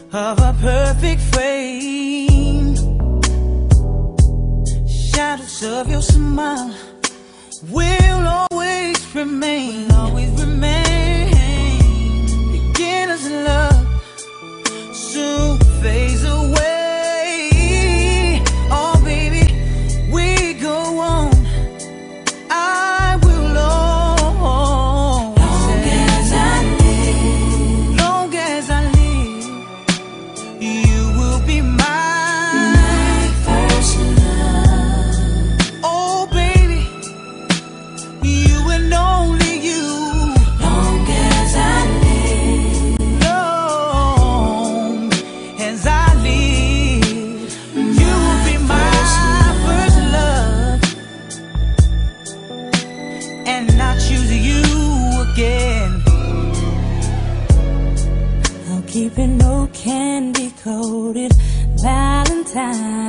of a perfect frame. Shadows of your smile will always remain, always remain. Beginners in love soon fades away. Oh baby, we go on. I will always long as I live, you will be my first love. Oh baby, you and only you. Long as I live, long as I live, you will be my first love, and I choose you again. I'll keep it no candy coated Valentine.